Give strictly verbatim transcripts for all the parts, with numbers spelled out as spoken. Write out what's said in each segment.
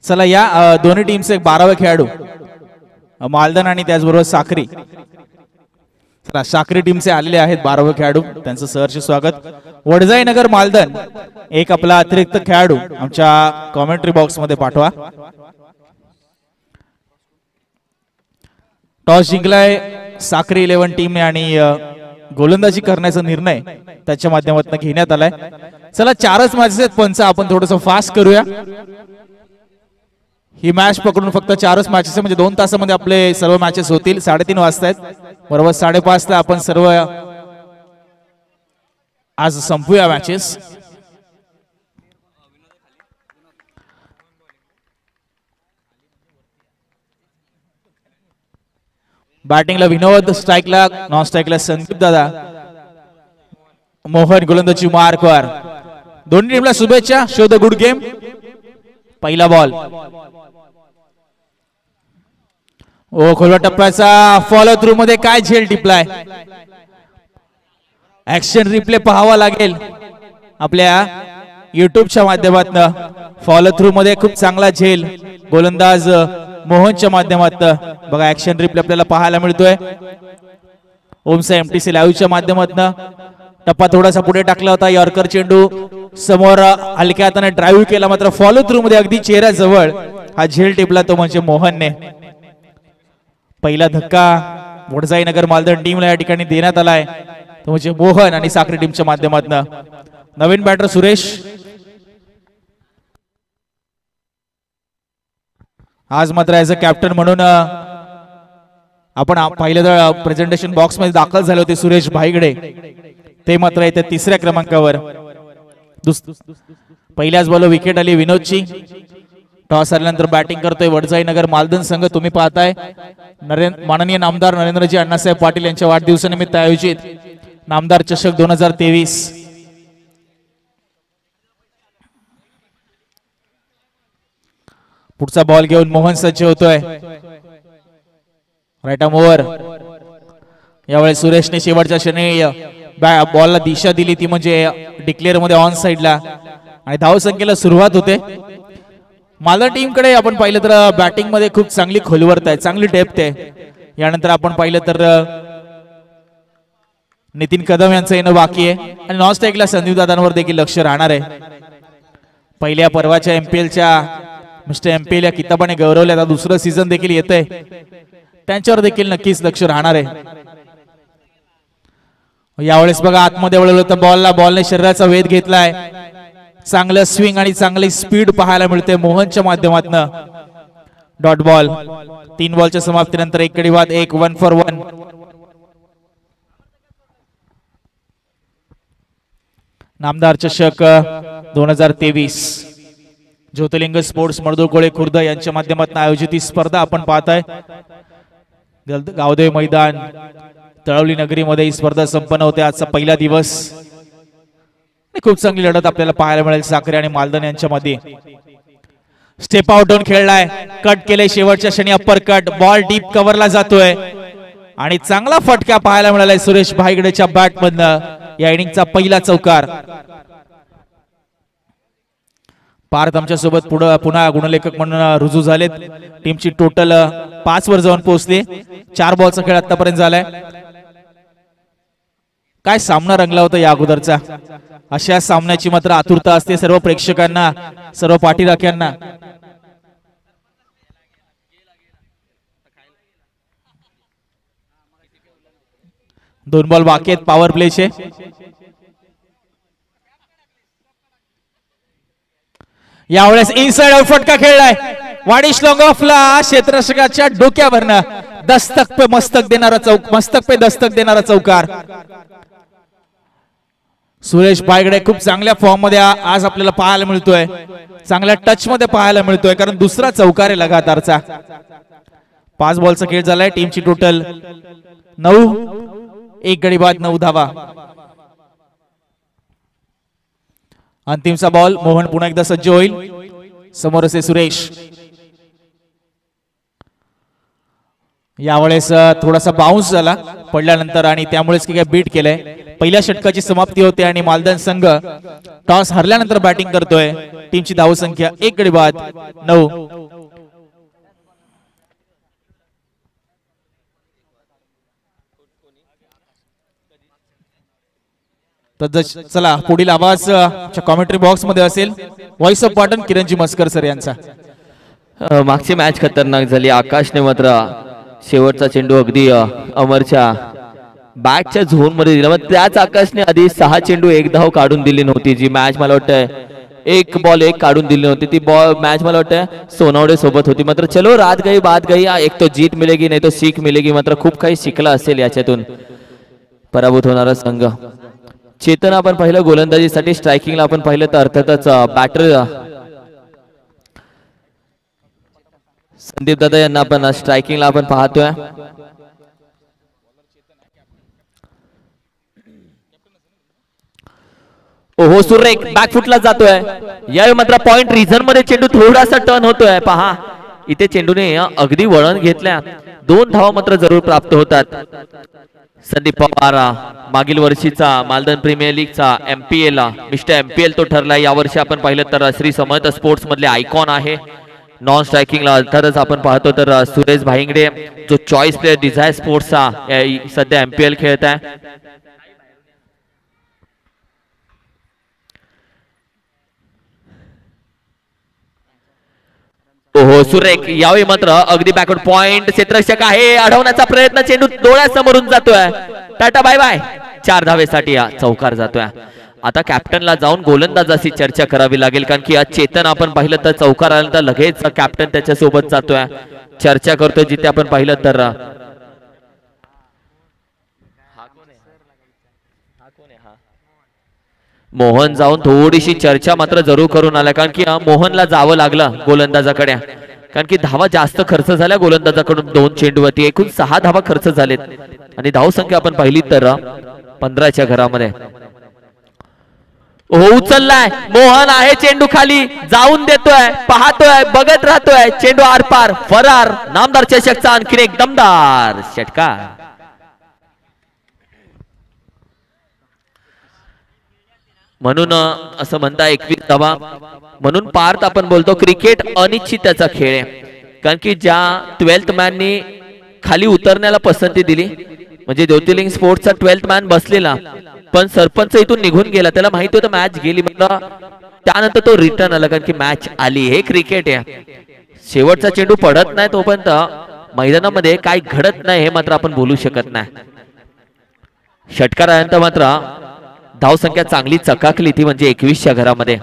चला या दोन्ही टीमचे बारावे खेळाडू मालदन आणि त्याचबरोबर साखरी. चला साखरी टीमचे आलेले आहेत बारावे खेळाडू, त्यांचं सहर्ष स्वागत. वडजाई नगर मालदन एक आपला अतिरिक्त खेळाडू आमच्या कॉमेंट्री बॉक्स मध्ये पाठवा. टॉस जिंकलाय साखरी इलेव्हन टीमने आणि गोलंदाजी करण्याचा निर्णय त्याच्या माध्यमातून घेण्यात आलाय. चला चारच मॅचेस आहेत पंच, आपण थोडस फास्ट करूया. ही मॅच पकडून फक्त चारच मॅचेस आहे, म्हणजे दोन तासामध्ये आपले सर्व मॅचेस होतील. साडेतीन वाजता आहेत, बरोबर साडेपाच ला आपण सर्व आज संपूया मॅचेस. बॅटिंगला विनोद, स्ट्राईकला नॉन स्ट्राईकला संदीप दादा, मोहन गोलंदाजी मार्कवर. दोन्ही टीमला शुभेच्छा. Show the good game. पहिला बॉल ओ खोलवा टप्प्याचा फॉलो थ्रू मध्ये काय झेल टिपलाय. ऍक्शन रिप्ले पाहावा लागेल आपल्या युट्यूबच्या माध्यमातून. फॉलो थ्रू मध्ये खूप चांगला झेल गोलंदाज मोहनच्या माध्यमातून बघा. ऍक्शन रिप्ले आपल्याला पाहायला मिळतोय. ओमसा एमटीसी लाईव्हच्या माध्यमातून. टप्पा थोडासा पुढे टाकला होता, यॉर्कर चेंडू समोर हलक्या हाताने ड्राईव्ह केला, मात्र फॉलो थ्रू मध्ये अगदी चेहऱ्याजवळ हा झेल टिपला, तो म्हणजे मोहनने. पहिला धक्का वडजाई नगर मालदन टीमला या ठिकाणी देण्यात आलाय, तो म्हणजे मोहन आणि साखरी टीमच्या माध्यमातून. नवीन बॅटर सुरेश. आज मात्र ऍज अ कॅप्टन म्हणून आपण पाहिलं तर प्रेझेंटेशन बॉक्स मध्ये दाखल झाले होते सुरेश भाईगडे, ते मात्र येते तिसऱ्या क्रमांकावर. पहिल्याच बॉल विकेट आली विनोदची. टॉस आल्यानंतर बॅटिंग करतोय वडजाई नगर मालदन संघ. तुम्ही पाहताय नरेंद्र माननीय नामदार नरेंद्रजी अण्णासाहेब पाटील यांच्या वाढदिवसानिमित्त आयोजित नामदार चषक दोन हजार तेवीस. पुढचा बॉल घेऊन मोहन सज्ज होतोय. Right arm over. यावेळी सुरेशने शेवटच्या क्षणी बॉलला दिशा दिली, ती म्हणजे डिक्लेअर मध्ये ऑन साइडला, आणि धाव संख्येला सुरुवात होते. मालदन टीम कडे आपण पाहिलं तर बॅटिंग मध्ये खूप चांगली खोलवर्त आहे, चांगली डेप्थ आहे. यानंतर आपण पाहिलं तर नितीन कदम यांचं येणं बाकी आहे, आणि नॉन स्ट्राईकला संदीप दादांवर देखील लक्ष राहणार आहे. पहिल्या पर्वाच्या एमपीएलच्या मिस्टर एमपीएल या किताबाने गौरवले, आता दुसरं सीझन देखील येतंय, त्यांच्यावर देखील नक्कीच लक्ष राहणार आहे. यावेळेस बघा आतमध्ये वळवलं तर बॉलला बॉलने शरीराचा वेध घेतलाय. चांगलं स्विंग आणि चांगली स्पीड पाहायला मिळते मोहनच्या माध्यमातून. Dot ball. तीन बॉलच्या समाप्तीनंतर एक गडी बाद, एक वन फॉर वन. नामदार चषक दोन हजार तेवीस ज्योतिर्लिंग स्पोर्ट्स मर्दुळकोळे खुर्द यांच्या माध्यमातून आयोजित ही स्पर्धा आपण पाहताय. गावदेव मैदान तळवली नगरीमध्ये ही स्पर्धा संपन्न होते. आजचा पहिला दिवस. खूप चांगली लढत आपल्याला पाहायला मिळेल साखरे आणि मालदन यांच्यामध्ये. स्टेप आउट होऊन खेळलाय, कट केले शेवटच्या क्षणी अप्पर कट. बॉल डीप कव्हरला जातोय आणि चांगला फटका पाहायला मिळालाय सुरेश भाईगडेच्या बॅट मधनं. या इनिंगचा पहिला चौकार. पार्थ आमच्या सोबत पुढे पुन्हा गुणलेखक म्हणून रुजू झालेत. टीमची टोटल पाच वर जाऊन पोहोचली. चार बॉलचा खेळ आतापर्यंत झालाय. काय सामना रंगला होता या अगोदरचा. अशा सामन्याची मात्र आतुरता असते सर्व प्रेक्षकांना, सर्व पाठीराख्यांना. दोन बॉल बाकी आहेत पॉवर प्लेचे. यावेळेस इनसाइड आउट फटका खेळलाय. वाडिश लॉंग ऑफला क्षेत्ररक्षकाच्या डोक्यावरनं दस्तक पे मस्तक देणारा चौक मस्तक पे दस्तक देणारा चौकार. सुरेश भाईगडे खूप चांगल्या फॉर्म मध्ये आज आपल्याला पाहायला मिळतोय, चांगल्या टच मध्ये पाहायला मिळतोय, कारण दुसरा चौकार आहे लगातारचा. पाच बॉलचा खेळ झालाय. टीमची टोटल नऊ, एक गडी बाद, नऊ धावा. अंतिमचा बॉल. मोहन पुन्हा एकदा सज्ज होईल. समोर असे सुरेश. यावेळेस थोडासा बाउन्स झाला पडल्यानंतर आणि त्यामुळेच की काय बीट केलंय. पहिल्या षटकाची समाप्ती होते आणि मालदान संघ टॉस हरल्यानंतर बॅटिंग करतोय. टीमची धावसंख्या एक गडी बाद नऊ. तर चला पुढील आवाज कॉमेंट्री बॉक्स मध्ये असेल. Voice of बॉटन Kiranji Maskar sir यांचा. मागची मॅच खतरनाक झाली. आकाशने मात्र शेवटचा चेंडू अगदी अमरच्या बॅटच्या झोन मध्ये दिला. मग त्याच आकाशने आधी सहा चेंडू एक धाव काढून दिली नव्हती. जी मॅच मला वाटतंय एक बॉल एक काढून दिली नव्हती ती बॉल मॅच मला वाटतं सोनावडे सोबत होती. मात्र चलो रात गई बात गई. एक तो जीत मिलेगी नाही तो सीख मिलेगी. मात्र खूप काही शिकला असेल याच्यातून पराभूत होणारा संघ. चेतन आपण पाहिलं गोलंदाजीसाठी. स्ट्रायकिंगला आपण पाहिलं तर अर्थातच बॅटर संदीप दादा यांना आपण स्ट्रायकिंगला आपण पाहतोय. ओहो सुरेख बॅकफुटला जातोय. यावेळी मात्र पॉइंट रिझन मध्ये चेंडू थोडासा टर्न होतोय. पहा इथे चेंडूने अगदी वळण घेतल्या. दोन धावा मात्र जरूर प्राप्त होतात. संदीप पवार मागील वर्षीचा मालदन प्रीमियर लीगचा एमपीएल मिस्टर एमपीएल तो ठरला. यावर्षी आपण पाहिलं तर श्री समर्थ स्पोर्ट्स मधले आयकॉन आहे. नॉन स्ट्रायकिंगला अर्थातच आपण पाहतो तर सुरेश भाईंगडे जो चॉईस प्लेअर डिझायर स्पोर्ट्सचा सध्या एमपीएल खेळत आहे. ओहो सुरेख यावेळी मात्र अगदी बॅकवर्ड पॉइंट क्षेत्ररक्षक आहे. अडवण्याचा प्रयत्न चेंडू डोळ्यासमोरून जातोय. Tata bye bye. चार धावेसाठी या चौकार जातोय. आता कॅप्टनला जाऊन गोलंदाजाशी चर्चा करावी लागेल कारण की आज चेतन आपण पाहिलं तर चौकार आल्यानंतर लगेच कॅप्टन त्याच्या सोबत जातोय. चर्चा करतोय जिथे आपण पाहिलं तर मोहन जाऊन थोडीशी चर्चा मात्र जरूर करून आला कारण की मोहनला जावं लागलं गोलंदाजाकडे कारण की धावा जास्त खर्च झाल्या गोलंदाजाकडून. दोन चेंडूवरती एकूण सहा धावा खर्च झालेत आणि धावसंख्या आपण पाहिली तर पंधराच्या घरामध्ये. हो उचललाय मोहन आहे. चेंडू खाली जाऊन देतोय. पाहतोय बघत राहतोय. चेंडू आरपार फरार. नामदार चषकचा आणखीन एक दमदार षटकार. म्हणून असं म्हणता एकवीस धावा म्हणून पार्थ आपण बोलतो क्रिकेट अनिश्चिततेचा खेळ आहे कारण की ज्या ट्वेल्थ मॅननी खाली उतरण्याला पसंती दिली म्हणजे ज्योतिर्लिंग स्पोर्ट्सचा ट्वेल्थ मॅन बसलेला पण सरपंच इथून निघून गेला. त्याला माहिती होतं मॅच गेली म्हटलं त्यानंतर तो रिटर्न आला कारण की मॅच आली. हे क्रिकेट आहे. शेवटचा चेंडू पडत नाही तोपर्यंत मैदानामध्ये काय घडत नाही हे मात्र आपण बोलू शकत नाही. षटकारानंतर मात्र धावसंख्या चांगली चकाकली ती म्हणजे एकवीसच्या घरामध्ये.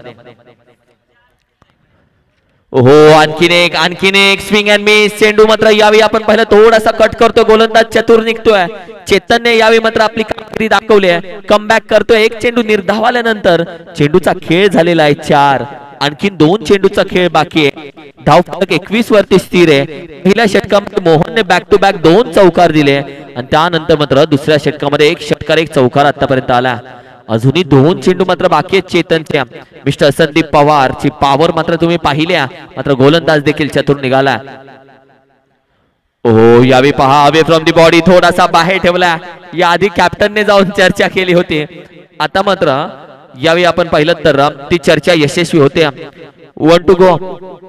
हो आणखीन एक आणखीन एक स्विंग अँड मिस. चेंडू मात्र यावेळी आपण पाहिलं थोडासा कट करतो. गोलंदाज चतुर निघतोय. चेतनने यावेळी मात्र आपली कामगिरी दाखवली आहे. कमबॅक करतोय. एक चेंडू निर्धाव आल्यानंतर चेंडूचा खेळ झालेला आहे चार. आणखीन दोन चेंडूचा खेळ बाकी आहे. धाव फलक एकवीस वरती स्थिर आहे. पहिल्या षटकामध्ये मोहनने बॅक टू बॅक दोन चौकार दिले आणि त्यानंतर मात्र दुसऱ्या षटकामध्ये एक षटकार एक चौकार आतापर्यंत आला. अजूनही दोन चेंडू मात्र बाकी आहेत चेतनच्या. मिस्टर संदीप पवार ची पॉवर मात्र तुम्ही पाहिल्या मात्र गोलंदाज देखील चतुर निघाला. ओ यावेळी पहा अवे फ्रॉम दी बॉडी थोडासा बाहेर ठेवला. या आधी कॅप्टनने जाऊन चर्चा केली होती. आता मात्र यावेळी आपण पाहिलं तर ती चर्चा यशस्वी होते. One two go.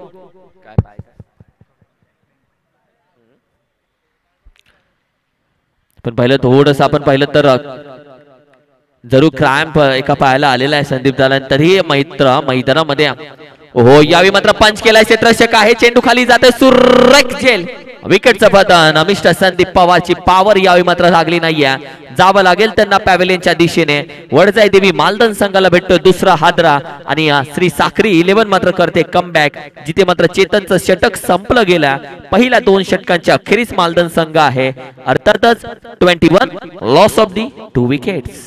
पण पाहिलं थोडस आपण पाहिलं तर जरूर क्रॅम्प एका पायाला आलेला आहे संदीप दादा तरी मैत्र मैदानामध्ये. हो यावेळी मात्र पंच केलाय क्षेत्ररक्षक आहे. चेंडू खाली जाते. सुरेख झेल विकेटचं पतन. मिस्टर संदीप पवारची पॉवर यावेळी मात्र लागली नाहीये. जावं लागेल त्यांना पॅव्हेलियनच्या दिशेने. वडजाई देवी मालदन संघाला भेटतो दुसरा हादरा आणि श्री साखरी इलेव्हन मात्र करते कमबॅक जिथे मात्र चेतनचं षटक संपलं गेलं. पहिल्या दोन षटकांच्या अखेरीस मालदन संघ आहे. अर्थातच twenty one loss of the two wickets.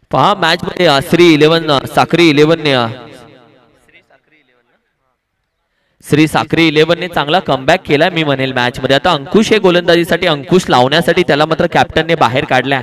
पहा मॅच मध्ये श्री इलेव्हन साखरी इलेव्हन ने श्री साखरी इलेव्हन ने चांगला कमबॅक केला मी म्हणेल मॅच मध्ये. आता अंकुश हे गोलंदाजीसाठी अंकुश लावण्यासाठी त्याला मात्र कॅप्टनने बाहेर काढल्या.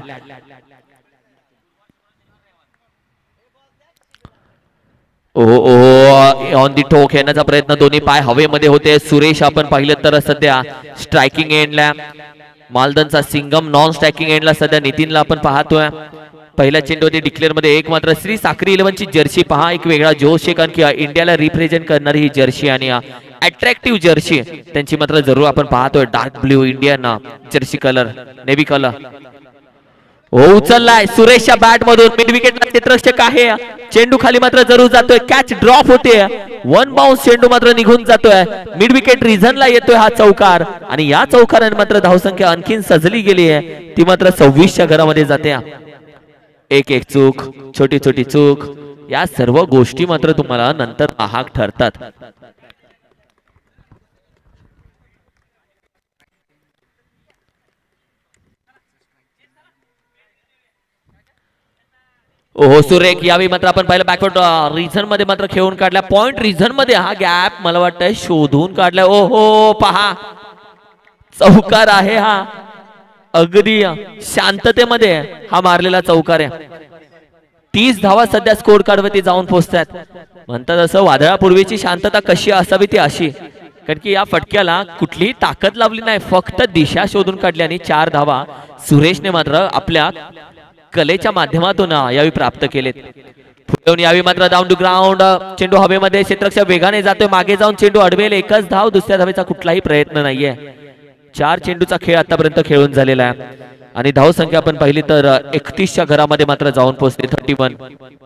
ओहो ओहो ऑन दी टोक येण्याचा प्रयत्न, दोन्ही पाय हवेमध्ये होते. सुरेश आपण पाहिलं तर सध्या स्ट्रायकिंग एंडला, मालदनचा सिंगम नॉन स्ट्रायकिंग एंडला सध्या नितीनला आपण पाहतोय. पहिल्या चेंडूवरती डिक्लेअर मध्ये एक मात्र श्री साखरी इलेव्हन ची जर्सी पहा, एक वेगळा जोश आहे कारण की इंडियाला रिप्रेझेंट करणारी ही जर्सी आणि अट्रॅक्टिव्ह जर्सी त्यांची मात्र जरूर आपण पाहतोय. Dark blue Indian jersey colour, navy colour. हो उचललाय सुरेशच्या बॅट मधून, मिड विकेटला क्षेत्ररक्षक आहे. चेंडू खाली मात्र जरूर जातोय, कॅच ड्रॉप होते. वन बाउन्स चेंडू मात्र निघून जातोय. मिड विकेट रिझनला येतोय हा चौकार आणि या चौकाराने मात्र धावसंख्या आणखीन सजली गेली आहे, ती मात्र सव्वीसच्या घरामध्ये जाते. एक एक चूक, छोटी छोटी चूक, या सर्व गोष्टी मात्र तुम्हाला नंतर महाग ठरतात. ओहो सुरेख यावेळी मात्र आपण पाहिलं बॅकवर्ड रिझन मध्ये मात्र खेळून काढला. पॉइंट रिझन मध्ये हा गॅप मला वाटतंय शोधून काढलाय. ओहो पहा चौकार आहे हा, अगदी शांततेमध्ये हा मारलेला चौकार आहे. तीस धावा सध्या स्कोर कार्ड वरती जाऊन पोहोचतात. म्हणतात असं वादळापूर्वीची शांतता कशी असावी ती अशी, कारण की या फटक्याला कुठलीही ताकद लावली नाही, फक्त दिशा शोधून काढली आणि चार धावा सुरेशने मात्र आपल्या कलेच्या माध्यमातून यावेळी प्राप्त केलेत. पुढे यावेळी मात्र डाऊन टू ग्राउंड, चेंडू हवेमध्ये, क्षेत्ररक्षक वेगाने जातोय, मागे जाऊन चेंडू अडवेल. एकच धाव, दुसऱ्या धावेचा कुठलाही प्रयत्न नाहीये. चार चेंडूचा खेळ आतापर्यंत खेळून झालेला आहे आणि धाव संख्या आपण पाहिली तर एकतीसच्या घरामध्ये मात्र जाऊन पोहोचते. थर्टी वन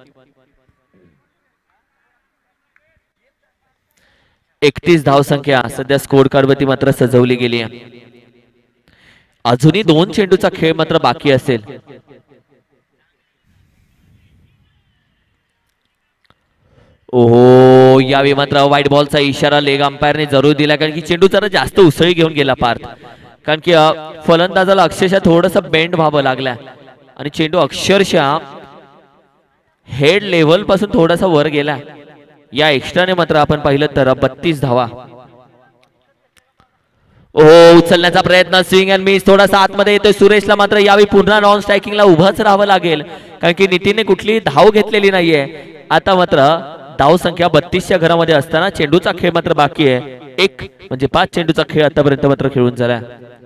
एकतीस धाव संख्या सध्या स्कोर कार्ड वरती मात्र सजवली गेली आहे. अजूनही दोन चेंडूचा खेळ मात्र बाकी असेल. ओहो यावेळी मात्र व्हाईट बॉलचा इशारा लेग अंपायरने जरूर दिला, कारण की चेंडू जरा जास्त उसळी घेऊन गेला पार्थ, कारण की फलंदाजाला अक्षरशः थोडस बेंड व्हावं लागला आणि चेंडू अक्षरशः हेड लेव्हल पासून थोडासा वर गेला. या एक्स्ट्राने मात्र आपण पाहिलं तर बत्तीस धावा. ओहो उचलण्याचा प्रयत्न, स्विंग अँड मिस, थोडासा आतमध्ये येतोय. सुरेशला मात्र यावेळी पुन्हा नॉन स्ट्रायकिंगला उभंच राहावं लागेल, कारण की नितीनने कुठलीही धाव घेतलेली नाहीये. आता मात्र धाव संख्या बत्तीसच्या घरामध्ये असताना चेंडूचा खेळ मात्र बाकी आहे. एक म्हणजे पाच चेंडूचा खेळ आतापर्यंत मात्र खेळून झाला.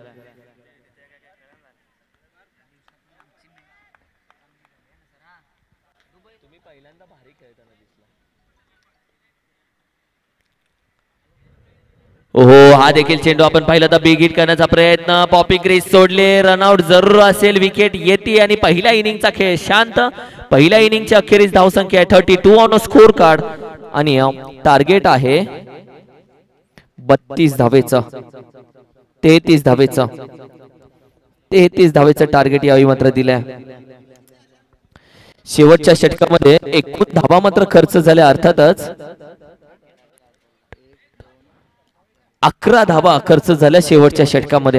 ओहो हा देखील चेंडू आपण पाहिला तर बिग हिट करण्याचा प्रयत्न, पॉपी ग्रेस सोडले, रनआउट जरूर असेल, विकेट येते आणि पहिल्या इनिंगचा खेळ शांत. पहिल्या इनिंगच्या अखेरीस धावसंख्या आहे thirty two on score card आणि टार्गेट आहे बत्तीस धावेचं, तेहतीस धावेचं तेहतीस धावेचं टार्गेट यावेळी मात्र दिलंय. शेवटच्या षटकामध्ये एकूण धावा मात्र खर्च झाल्या, अर्थातच अकरा धावा खर्च झाल्या शेवटच्या षटकामध्ये.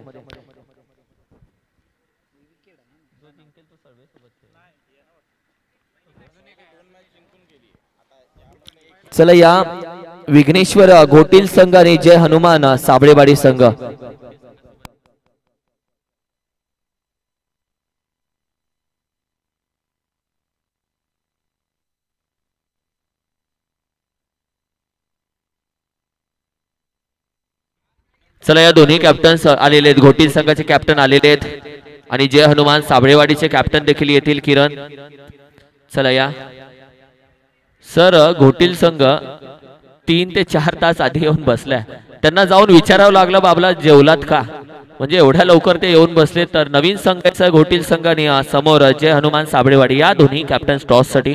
चला या विघ्नेश्वर घोटील संघ आणि जय हनुमान साबळेवाडी संघ चला या दोन्ही कॅप्टन्स आलेले आहेत. घोटील संघाचे कॅप्टन आलेले आहेत आणि जय हनुमान साबळेवाडीचे कॅप्टन देखील येतील. किरण चला या सर. घोटील संघ तीन ते चार तास आधी येऊन बसलाय, त्यांना जाऊन विचारावं लागलं बाबला जेवलात का, म्हणजे एवढ्या लवकर ते येऊन बसले. तर नवीन संघाचा घोटील संघ आणि समोर जय हनुमान साबळेवाडी या दोन्ही कॅप्टन टॉस साठी.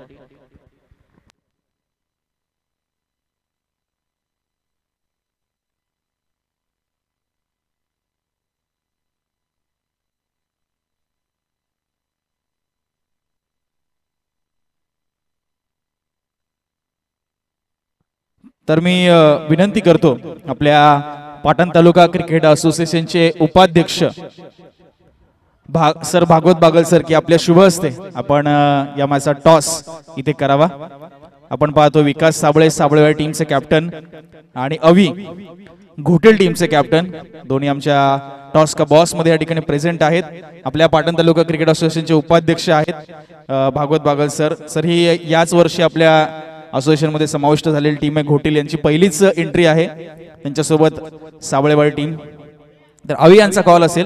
तर मी विनंती करतो आपल्या पाटण तालुका क्रिकेट असोसिएशनचे उपाध्यक्ष भा सर भागवत बागल सर की आपल्या शुभ हस्ते आपण अ, या माझा टॉस इथे करावा. आपण पाहतो विकास साबळे साबळेवाडी टीमचे कॅप्टन आणि अवी घोटेल टीमचे कॅप्टन दोन्ही आमच्या टॉस का बॉस मध्ये या ठिकाणी प्रेझेंट आहेत. आपल्या पाटण तालुका क्रिकेट असोसिएशनचे उपाध्यक्ष आहेत अ, भागवत बागल सर. सर ही याच वर्षी आपल्या असोसिएशन मध्ये समाविष्ट झालेली टीम आहे. घोटेल यांची पहिलीच एंट्री आहे. त्यांच्यासोबत साबळेवाडी टीम. तर अवी यांचा कॉल असेल.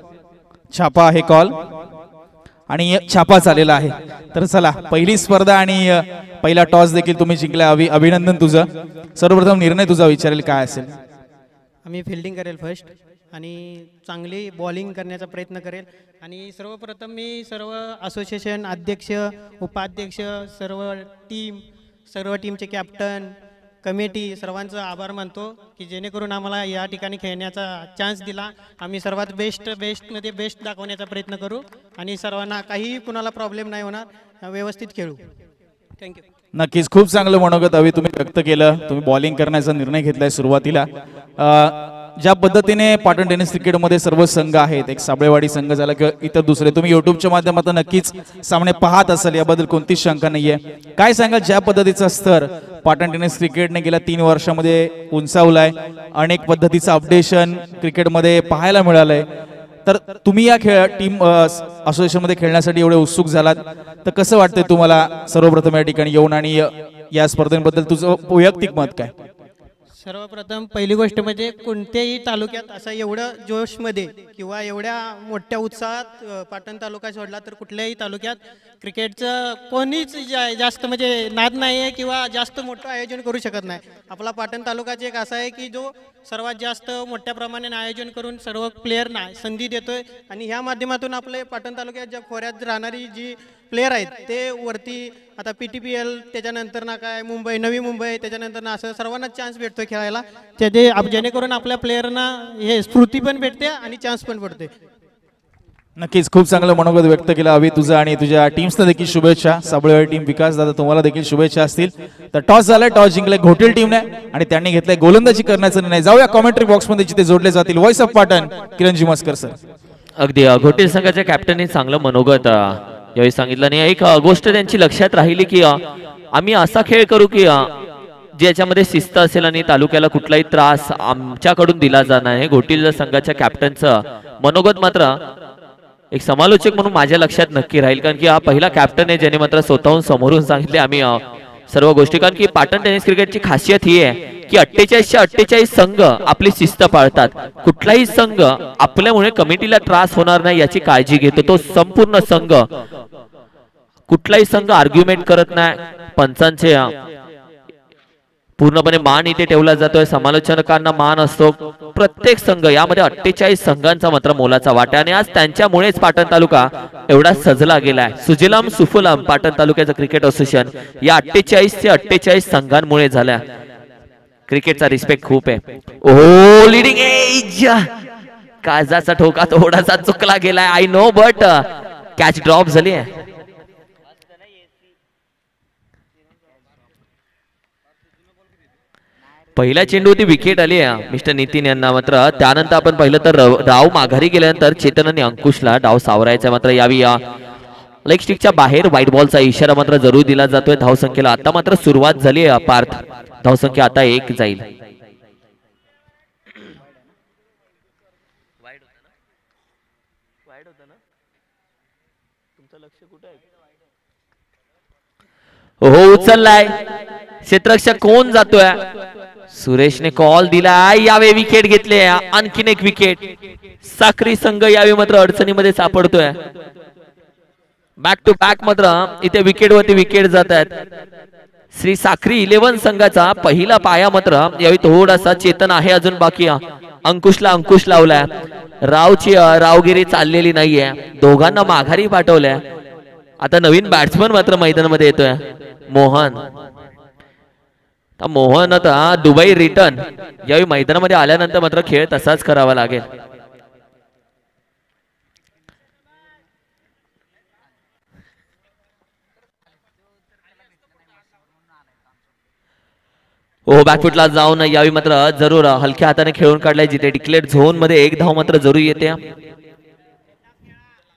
छापा आहे कॉल आणि छापा झालेला आहे. तर चला पहिली स्पर्धा आणि अ, पहिला टॉस देखील तुम्ही जिंकला. अवी अभिनंदन तुझं. सर्वप्रथम निर्णय तुझा विचारेल काय असेल. आम्ही फिल्डिंग करेल फर्स्ट आणि चांगली बॉलिंग करण्याचा प्रयत्न करेल. आणि सर्वप्रथम मी सर्व असोसिएशन अध्यक्ष उपाध्यक्ष सर्व टीम सर्व टीमचे कॅप्टन कमिटी सर्वांचा आभार मानतो की जेणेकरून आम्हाला या ठिकाणी खेळण्याचा चान्स दिला. आम्ही सर्वात बेस्ट बेस्टमध्ये बेस्ट दाखवण्याचा प्रयत्न करू आणि सर्वांना काही कुणाला प्रॉब्लेम नाही होणार. व्यवस्थित खेळू. थँक्यू. नक्कीच खूप चांगलं मनोगत हवी तुम्ही व्यक्त केलं. तुम्ही बॉलिंग करण्याचा निर्णय घेतलाय सुरुवातीला. अ, ज्या पद्धतीने पाटण टेनिस क्रिकेटमध्ये सर्व संघ आहेत, एक साबळेवाडी संघ झाला किंवा इतर दुसरे, तुम्ही युट्यूबच्या माध्यमातून नक्कीच सामने पाहत असाल याबद्दल कोणतीच शंका नाहीये. काय सांगाल ज्या पद्धतीचा स्तर पाटण टेनिस क्रिकेटने गेल्या तीन वर्षामध्ये उंचावलाय, अनेक पद्धतीचं अपडेशन क्रिकेटमध्ये पाहायला मिळालंय, तर तुम्ही या खेळ टीम असोसिएशन मध्ये खेळण्यासाठी एवढे उत्सुक झालात, तर कसं वाटतंय तुम्हाला सर्वप्रथम या ठिकाणी येऊन आणि या स्पर्धेबद्दल तुझं वैयक्तिक मत काय. सर्वप्रथम पहिली गोष्ट म्हणजे कोणत्याही तालुक्यात असं एवढं जोशमध्ये किंवा एवढ्या मोठ्या उत्साहात अ, पाटण तालुका सोडला तर कुठल्याही तालुक्यात क्रिकेटचं कोणीच जा जास्त म्हणजे नाद नाही आहे किंवा जास्त मोठं आयोजन करू शकत नाही. आपला पाटण तालुकाचे एक असा आहे की जो सर्वात जास्त मोठ्या प्रमाणाने आयोजन करून सर्व प्लेयरना संधी देतोय आणि ह्या माध्यमातून आपले पाटण तालुक्यात ज्या खोऱ्यात राहणारी जी प्लेयर आहेत ते वरती आता पी टी पी एल त्याच्यानंतर ना काय मुंबई नवी मुंबई त्याच्यानंतर ना असं सर्वांना चान्स भेटतोय खेळायला. त्याचे आप- जेणेकरून आपल्या प्लेयरना हे स्फूर्ती पण भेटते आणि चान्स पण भेटते. नक्कीच खूप चांगलं मनोगत व्यक्त केलं हवी तुझं आणि तुझ्या टीम्सना देखील शुभेच्छा. साबळेवाडी टीम विकास दादा तुम्हाला देखील शुभेच्छा असतील. तर टॉस झालाय, टॉस जिंकलाय घोटेल टीमने आणि त्यांनी घेतलाय गोलंदाजी करण्याचा निर्णय. जाऊया कॉमेंट्री बॉक्स मध्ये जिथे जोडले जातील. Voice of Patan Kiranji Maskar sir. अगदी अ, घोटेल संघाच्या कॅप्टनने चांगलं मनोगत अ, यावेळी सांगितलं. आणि एक अ, गोष्ट त्यांची लक्षात राहिली की अ, आम्ही असा खेळ करू की अ, ज्याच्यामध्ये शिस्त असेल आणि तालुक्याला कुठलाही त्रास आमच्याकडून दिला जाणार आहे. घोटेल संघाच्या कॅप्टनचं मनोगत मात्र एक समालोचक म्हणून माझ्या लक्षात नक्की राहील, कारण की हा पहिला कॅप्टन आहे ज्याने मात्र स्वतःहून समोरून सांगितले आम्ही अ, सर्व गोष्टी. कारण की पाटण टेनिस क्रिकेटची खासियत ही आहे की अठ्ठेचाळीसशे अठ्ठेचाळीस संघ आपली शिस्त पाळतात. कुठलाही संघ आपल्यामुळे कमिटीला त्रास होणार नाही याची काळजी घेतो. तो संपूर्ण संघ कुठलाही संघ आर्ग्युमेंट करत नाही. पंचांचे अ, पूर्णपणे मान इथे ठेवला जातोय. समालोचकांना मान असतो. प्रत्येक संघ यामध्ये अठ्ठेचाळीस संघांचा मात्र मोलाचा वाटा आणि आज त्यांच्यामुळेच पाटण तालुका एवढा सजला गेलाय. सुजलाम सुफलाम पाटण तालुक्याचं क्रिकेट असोसिएशन या अठ्ठेचाळीस ते अठ्ठेचाळीस संघांमुळे झाल्या. क्रिकेटचा रिस्पेक्ट खूप आहे. ओ लिडिंग एज काजाचा ठोका थोडासा चुकला गेलाय. I know but catch drop झाली आहे. पहिल्या चेंडूवरती विकेट आली आहे मिस्टर नितीन यांना. मात्र त्यानंतर आपण पाहिलं तर डाव माघारी गेल्यानंतर चेतन आणि अंकुशला डाव सावरायचा. मात्र यावी या लेग स्टिकच्या बाहेर व्हाईट बॉलचा इशारा मात्र जरूर दिला जातोय. धावसंख्येला आता मात्र सुरुवात झाली आहे. पार्थ धावसंख्या आता एक जाईल. हो उचललाय. क्षेत्ररक्षक कोण जातोय. सुरेशने कॉल दिला. यावे विकेट घेतले. आणखीन एक विकेट. साक्री संघ यावे मात्र अडचणीमध्ये सापडतोय. बॅक टू बॅक मात्र इथे विकेट वरती विकेट जात आहेत. श्री साक्री इलेव्हन संघाचा पहिला पाया मात्र यावेळी थोडासा चेतन आहे अजून बाकी. अंकुशला अंकुश लावलाय. रावची रावगिरी चाललेली नाहीये. दोघांना माघारी पाठवलंय. आता नवीन बॅट्समन मात्र मैदानामध्ये येतोय मोहन. मोहन आता दुबई रिटर्न यावेळी मैदानामध्ये आल्यानंतर मात्र खेळ तसाच करावा लागेल. ओ बॅकफुटला जाऊन यावेळी मात्र जरूर हलक्या हाताने खेळून काढलाय. जिथे डिक्लेअर झोन मध्ये एक धाव मात्र जरूर येते.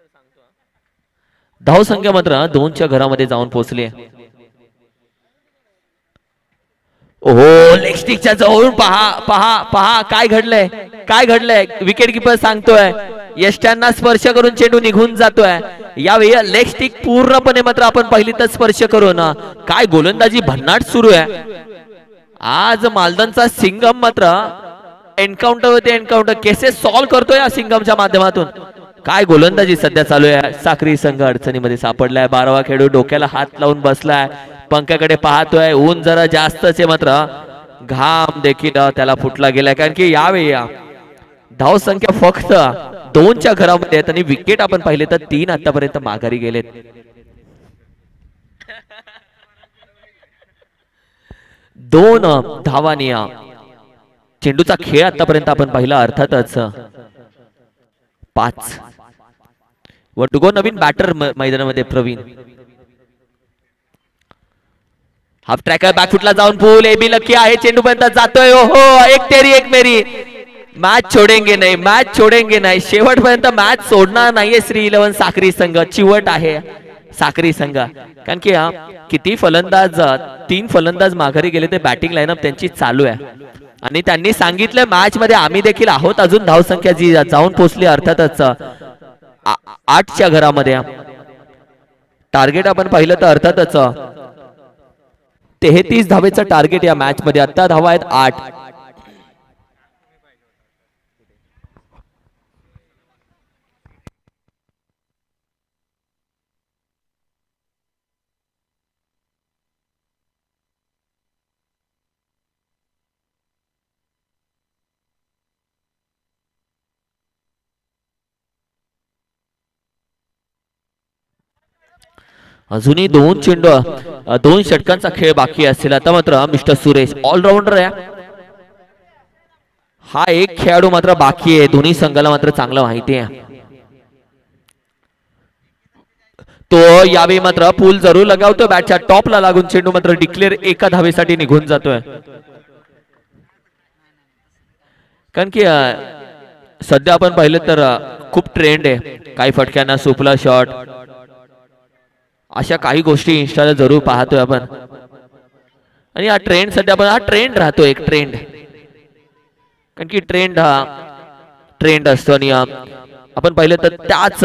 धावसंख्या मात्र दोनच्या घरामध्ये जाऊन पोहोचली. ओहो, लेग स्टिकच्या जवळून पहा पहा पहा काय घडलंय काय घडलंय. विकेट किपर सांगतोय यष्ट्यांना स्पर्श करून चेंडू निघून जातोय. यावेळी लेग स्टिक पूर्णपणे मात्र आपण पहिली तर स्पर्श करून काय गोलंदाजी भन्नाट सुरू आहे. आज मालदनचा सिंगम मात्र एन्काउंटर होते एन्काउंटर केसेस सॉल्व्ह करतोय या सिंगमच्या माध्यमातून. काय गोलंदाजी सध्या चालू आहे. साखरी संघ अडचणीमध्ये सापडलाय. बारावा खेळाडू डोक्याला हात लावून बसलाय. पंख्याकडे पाहतोय. ऊन जरा जास्तच आहे मात्र घाम देखील त्याला फुटला गेलाय. कारण की यावेळी धाव संख्या फक्त दोनच्या घरामध्ये आहेत आणि विकेट आपण पाहिले तर तीन आतापर्यंत माघारी गेलेत. दोन धावांनी चेंडूचा खेळ आतापर्यंत आपण पाहिला अर्थातच पाच. वटुगो नवीन बॅटर मैदानामध्ये प्रवीण. हाफ ट्रॅकर बॅकफुटला जाऊन पूल एबी लकी आहे. चेंडू पर्यंत जातोय. हो एक तेरी एक मेरी. मॅच छोडेंगे नाही मॅच छोडेंगे नाही. शेवटपर्यंत मॅच सोडणार नाहीये श्री इलेव्हन साखरी संघ. चिवट आहे साखरी संघ. कारण की किती फलंदाज तीन फलंदाज माघारी गेले ते बॅटिंग लाईनअप त्यांची चालू आहे आणि त्यांनी सांगितलं मॅच मध्ये आम्ही देखील आहोत. अजून धावसंख्या जी जाऊन पोहोचली अर्थातच आठच्या घरामध्ये. टार्गेट आपण पाहिलं तर अर्थातच तेहतीस धावेचं टार्गेट या मॅच मध्ये. आता धावा आहेत आठ. अजूनही दोन चेंडू दोन षटकांचा खेळ बाकी असेल. आता मात्र मिस्टर सुरेश ऑलराऊंडर आहे. हा एक खेळाडू मात्र बाकी आहे. दोन्ही संघाला मात्र चांगलं माहिती आहे. तो यावेळी मात्र पूल जरूर लगावतो. बॅटच्या टॉपला लागून चेंडू मात्र डिक्लेअर एका धावेसाठी निघून जातोय. कारण की सध्या आपण पाहिलं तर खूप ट्रेंड आहे. काही फटक्यांना सुपला शॉट अशा काही गोष्टी इंस्टाला जरूर पाहतोय आपण. आणि हा ट्रेंड सध्या आपण हा ट्रेंड राहतो एक ट्रेंड. कारण की ट्रेंड हा ट्रेंड असतो आणि आपण पाहिलं तर त्याच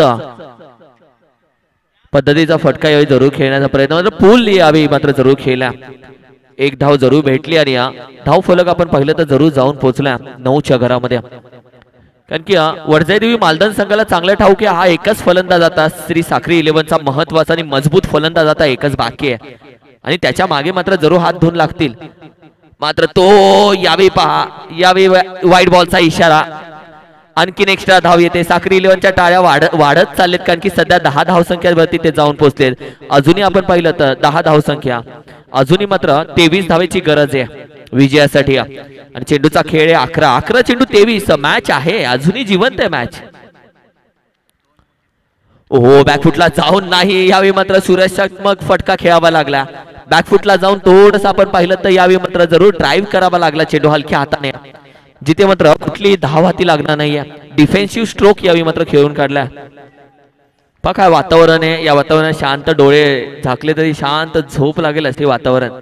पद्धतीचा फटका यावेळी जरूर खेळण्याचा प्रयत्न मात्र पूल यावेळी मात्र जरूर खेळला. एक धाव जरूर भेटली आणि धाव फलक आपण पाहिलं तर जरूर जाऊन पोहोचला नऊच्या घरामध्ये. कारण की वडजाई देवी मालदन संघाला चांगलं ठाऊक आहे. हा एकच फलंदाज आता श्री साखरी इलेव्हनचा महत्वाचा आणि मजबूत फलंदाज आता एकच बाकी आहे आणि त्याच्या मागे मात्र जरूर हात धुवून लागतील. मात्र तो यावेळी पहा यावेळी वाईट बॉलचा इशारा. आणखीन एक्स्ट्रा धाव येते. साखरी इलेव्हनच्या टाळ्या वाढ वाढत चाललेत कारण की सध्या दहा धावसंख्यावरती ते जाऊन पोहोचलेत. अजूनही आपण पाहिलं तर दहा धावसंख्या. अजूनही मात्र तेवीस धावेची गरज आहे विजयासाठी आणि चेंडूचा खेळ आहे अकरा. अकरा चेंडू तेवीस. मॅच आहे अजूनही जिवंत आहे मॅच. ओहो बॅकफुटला जाऊन नाही. यावेळी मात्र सुरक्षात्मक फटका खेळावा लागला. बॅकफुटला जाऊन थोडंसं आपण पाहिलं तर यावेळी मात्र जरूर ड्राईव्ह करावा लागला चेंडू हलक्या हाताने. जिथे मात्र कुठली धाव हाती लागणार नाहीये. डिफेन्सिव्ह स्ट्रोक यावेळी मात्र खेळून काढला. पहा काय वातावरण आहे. या वातावरणात शांत डोळे झाकले तरी शांत झोप लागेल असे वातावरण.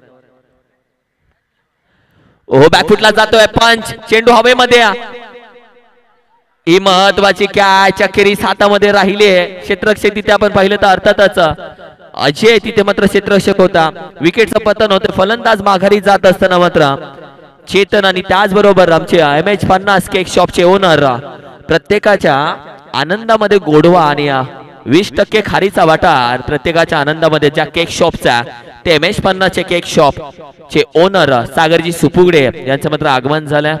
ओहो बॅकफुटला जातोय पंच. चेंडू हवेमध्ये. ही महत्वाची कॅच अखेरीस हातामध्ये राहिली आहे. क्षेत्ररक्षक तिथे आपण पाहिलं तर अर्थातच अजय तिथे मात्र क्षेत्ररक्षक होता. विकेटचं पतन होते. फलंदाज माघारी जात असताना मात्र चेतन आणि त्याचबरोबर आमचे एम एच पन्नास केक शॉपचे ओनर प्रत्येकाच्या आनंदामध्ये गोडवा आणि वीस टक्के खारीचा वाटा प्रत्येकाच्या आनंदामध्ये ज्या केक शॉपचा ते एम एच पन्नास चे केक शॉप चे ओनर सागरजी सुपुगडे यांचं मात्र आगमन झालं.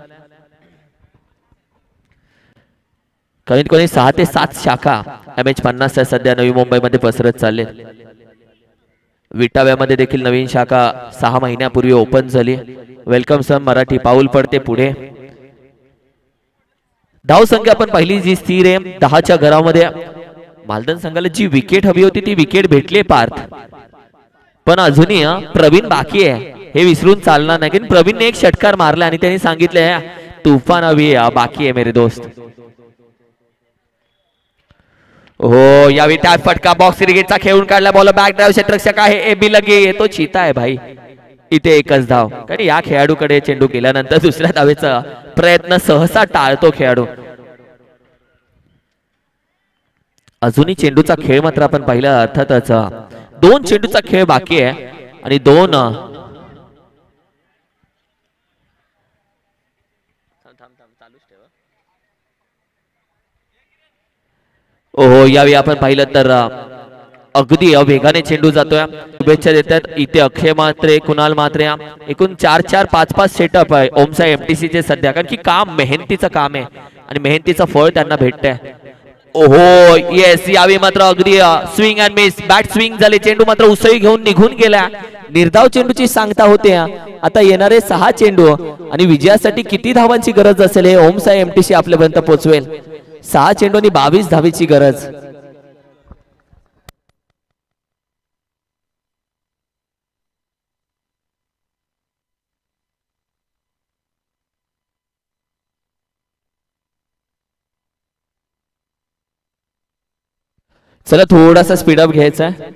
कमीत कमी सहा ते सात शाखा एम एच पन्नास सध्या नवी मुंबईमध्ये पसरत चालले. विटाव्यामध्ये देखील नवीन शाखा सहा महिन्यापूर्वी ओपन झाली. वेलकम सर मराठी पाऊल पडते पुढे. धाव संख्या आपण पहिली जी स्थिर आहे दहाच्या घरामध्ये. मालदन संघाला जी विकेट हवी होती ती विकेट भेटली पार्थ. पण अजूनही प्रवीण बाकी आहे हे विसरून चालणार नाही. की प्रवीणने एक षटकार मारला आणि त्यांनी सांगितलं तुफान हवी बाकी आहे मेरे दोस्त. हो यावेळी टॅप फटका बॉक्स क्रिकेटचा खेळून काढला बॉल बॅक ड्राईव्ह क्षेत्ररक्षक आहे ए बी लगे तो चिता आहे भाई. इथे एकच धाव कारण या खेळाडूकडे चेंडू गेल्यानंतर दुसऱ्या धावेचा प्रयत्न सहसा टाळतो खेळाडू. अजूनही चेंडूचा खेळ मात्र आपण पाहिला अर्थातच दोन चेंडूचा खेळ बाकी आहे आणि दोन ओहो यावेळी आपण पाहिलं तर अगदी वेगाने चेंडू जातोय. शुभेच्छा देतात इथे अक्षय मात्रे कुणाल मात्रे एकूण चार चार पाच पाच सेटअप आहे ओमसा एमटीसी चे सध्या कारण की काम मेहनतीचं काम आहे आणि मेहनतीचं फळ त्यांना भेटतंय. ओहो येस यावेळी मात्र अगदी swing and miss bat swing झाले चेंडू मात्र उसळी घेऊन निघून गेला. निर्धाव चेंडूची सांगता होते आता येणारे सहा चेंडू आणि विजयासाठी किती धावांची गरज असेल हे ओमसा एमटीसी आपल्यापर्यंत पोहोचवेल. सहा चेंडू आणि बावीस धावेची गरज. चला थोडासा स्पीडअप घ्यायचा आहे.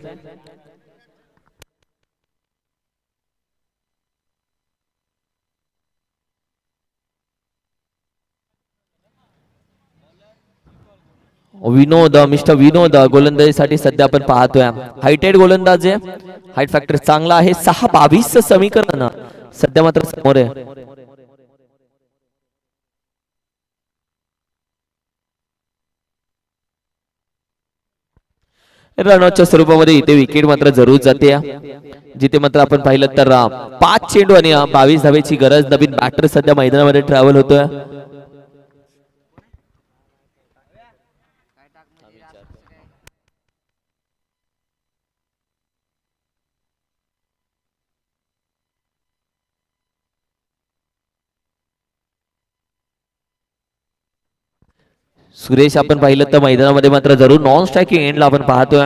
विनोद मिस्टर विनोद गोलंदाजीसाठी सध्या आपण पाहतोय हायटेड गोलंदाज आहे. हाईट फॅक्टर चांगला आहे. सहा बावीस समीकरण सध्या मात्र समोर आहे. रनआउटच्या स्वरूपामध्ये इथे विकेट मात्र जरूर जाते जिथे मात्र आपण पाहिलं तर पाच चेंडू आणि बावीस धावेची गरज. नवीन बॅटर सध्या मैदानामध्ये ट्रॅव्हल होतोय. सुरेश आपण पाहिलं तर मैदानामध्ये मात्र जरूर नॉन स्ट्रायकिंग एंडला आपण पाहतोय.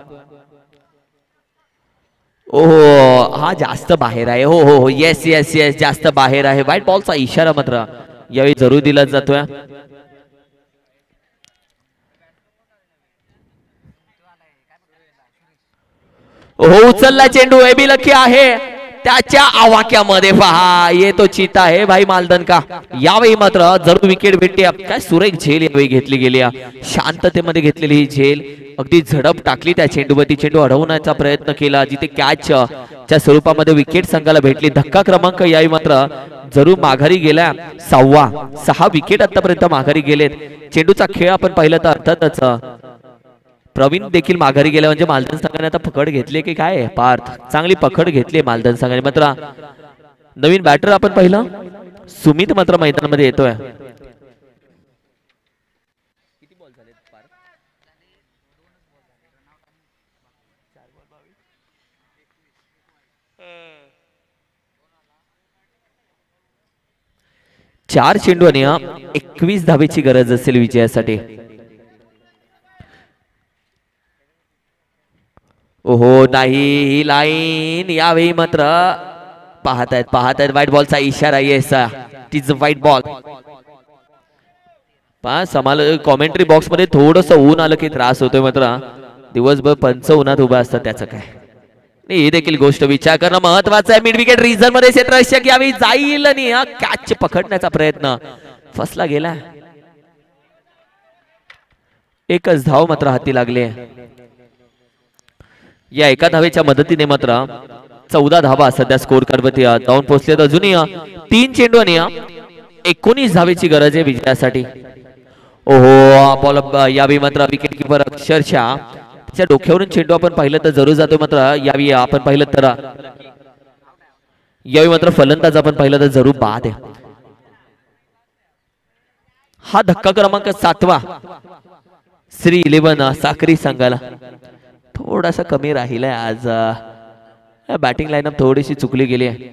ओहो हा जास्त बाहेर आहे. हो हो हो येस येस येस जास्त बाहेर आहे. व्हाईट बॉलचा इशारा मात्र यावेळी जरूर दिला जातोय. हो उचलला चेंडू एबी लकी आहे त्याच्या आवाक्यामध्ये पहा येतो चिता आहे भाई मालदन का. यावेळी मात्र जरूर विकेट भेटते. काय सुरेख झेल यावेळी घेतली गेली शांततेमध्ये घेतलेली ही झेल अगदी झडप टाकली त्या चेंडूवरती. चेंडू अडवण्याचा प्रयत्न केला जिथे कॅच च्या स्वरूपामध्ये विकेट संघाला भेटली. धक्का क्रमांक यावेळी मात्र जरूर माघारी गेला. सहावा सहा विकेट आतापर्यंत माघारी गेलेत. चेंडूचा खेळ आपण पाहिला तर अर्थातच प्रवीण देखील माघारी गेला म्हणजे मालदन संघाने आता पकड घेतली की काय पार्थ चांगली पकड घेतली मालदन संघाने. मात्र नवीन बॅटर आपण पाहिलं सुमित मात्र मैदानामध्ये येतोय. चार चेंडू आणि एकवीस धावेची गरज असेल विजयासाठी. ओहो नाही ही लाईन यावेळी मात्र पाहतायत पाहतायत व्हाईट बॉलचा इशारा. Yes is white ball. पहा समाल कॉमेंट्री बॉक्स मध्ये थोडस ऊन आलं की त्रास होतोय. मात्र दिवसभर पंच उन्हात उभा असतात त्याचं काय ही देखील गोष्ट विचार करणं महत्वाचं आहे. मिड विकेट रिझन मध्ये क्षेत्ररक्षक यावेळी जाईल आणि कॅच पकडण्याचा प्रयत्न फसला गेला. एकच धाव मात्र हाती लागले. या एका धावेच्या मदतीने मात्र चौदा धावा सध्या स्कोर करवती जाऊन पोहोचलेत. अजूनही तीन चेंडू आणि एकोणीस धावेची गरज आहे विजयासाठी. ओहो बॉल यावेळी मात्र विकेट किपर अक्षरशः त्याच्या डोक्यावरून चेंडू आपण पाहिलं तर जरूर जातो. मात्र यावेळी आपण पाहिलं तर यावेळी मात्र फलंदाज आपण पाहिलं तर जरूर बाद आहे. हा धक्का क्रमांक सातवा श्री इलेव्हन साक्री संघाला थोडासा कमी राहिलाय आज. बॅटिंग लाईनअप थोडीशी चुकली गेली आहे.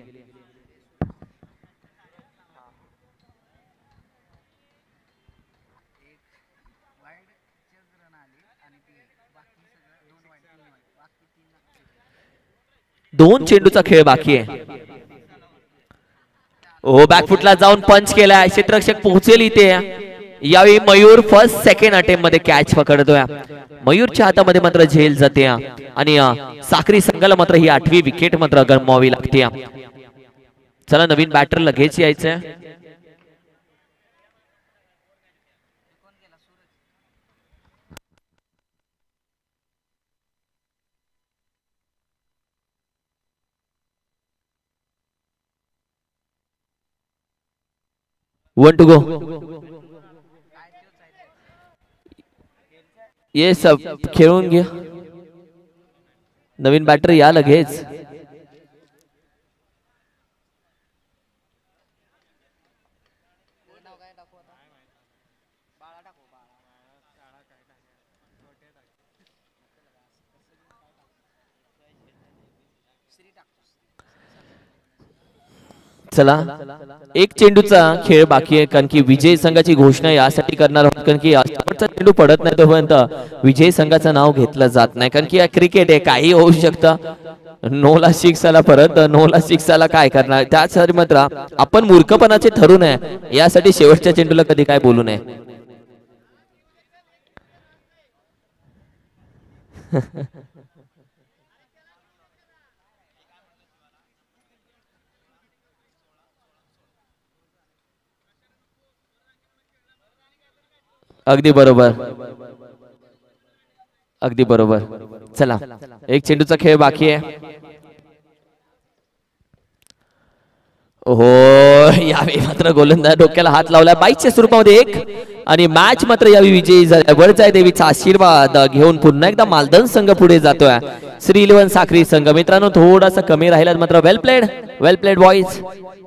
दोन चेंडूचा खेळ बाकी आहे. ओ बॅकफुटला जाऊन पंच केलाय. क्षेत्ररक्षक पोहोचेल इथे यावेळी मयूर फर्स्ट सेकंड अटेम्प्ट मध्ये कॅच पकडतोय. मयूरच्या हातामध्ये मात्र झेल जाते आणि साखरी संघाला मात्र ही आठवी विकेट मात्र गमवावी लागते. चला नवीन बॅटर लगेच यायचंय. One two go. ये सब खेळून घ्या. नवीन बॅटर या लगेच. चला एक चेंडूचा खेळ बाकी आहे कारण की विजय संघाची घोषणा यासाठी करणार आहोत कारण की शेवटचा चेंडू पडत नाही तोपर्यंत विजय संघाचं नाव घेतलं जात नाही कारण की क्रिकेट आहे काही होऊ शकतं. नो ला सिक्स आला परत नो ला सिक्स आला काय करणार. त्यासाठी मात्र आपण मूर्खपणाचे ठरू नये यासाठी शेवटच्या चेंडूला कधी काय बोलू नये. अगदी बरोबर अगदी बरोबर. चला एक चेंडूचा खेळ बाकी आहे. ओहो यावेळी मात्र गोलंदाज डोक्याला हात लावला बाईकच्या स्वरूपामध्ये एक आणि मॅच मात्र यावेळी विजयी झाला. वरचाय देवीचा आशीर्वाद घेऊन पुन्हा एकदा मालदन संघ पुढे जातोय. श्री इलेव्हन साखरी संघ मित्रांनो थोडासा कमी राहिला मात्र well played well played boys.